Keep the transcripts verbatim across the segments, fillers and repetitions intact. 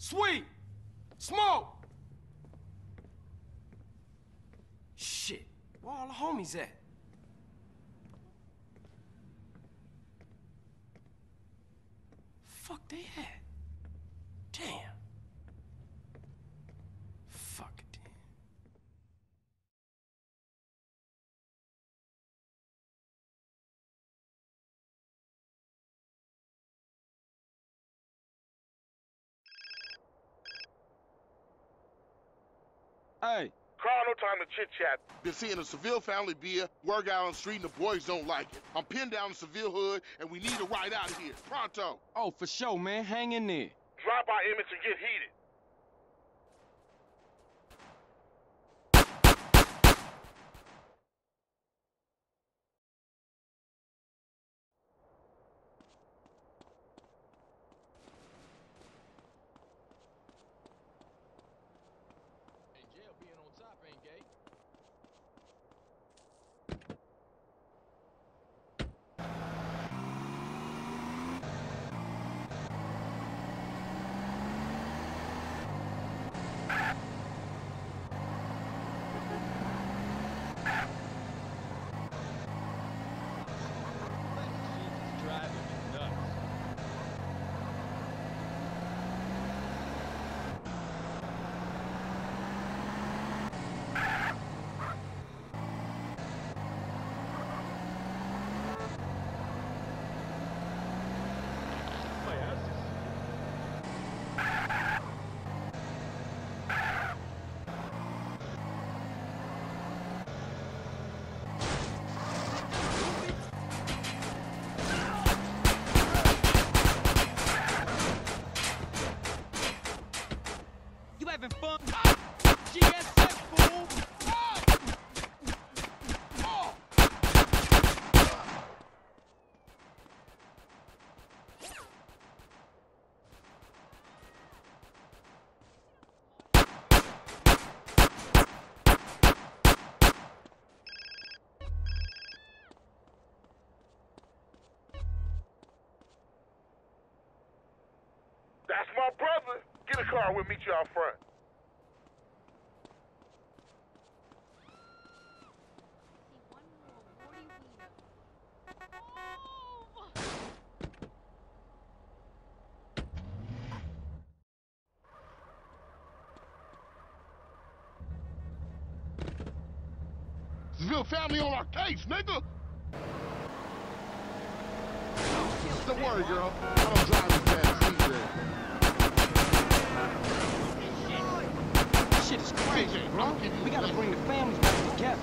Sweet! Smoke! Shit, where all the homies at? Fuck they at? Damn. Fuck it, damn. Hey. Carl, no time to chit-chat. Been seeing a Seville family beer, work out on the street, and the boys don't like it. I'm pinned down in Seville hood, and we need a ride out of here. Pronto. Oh, for sure, man. Hang in there. Drop by Emmett and get heated. Having fun? G S S, fool! Oh! Oh! That's my brother. Get a car, we'll meet you out front. Seville family on our case, nigga! Don't worry, girl. I don't drive this bad C J. Shit is crazy, bro. We gotta bring the families back together.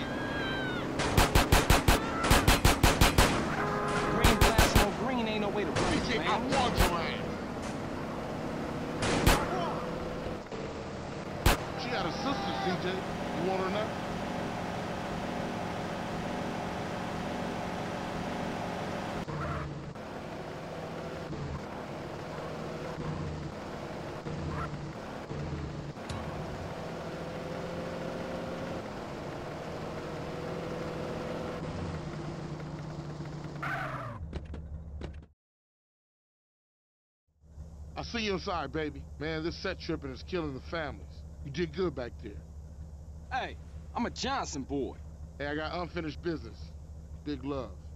Green glass no green ain't no way to run C J, it, I man. want your ass. She got a sister, C J. You want her now? I'll see you inside, baby. Man, this set tripping is killing the families. You did good back there. Hey, I'm a Johnson boy. Hey, I got unfinished business. Big love.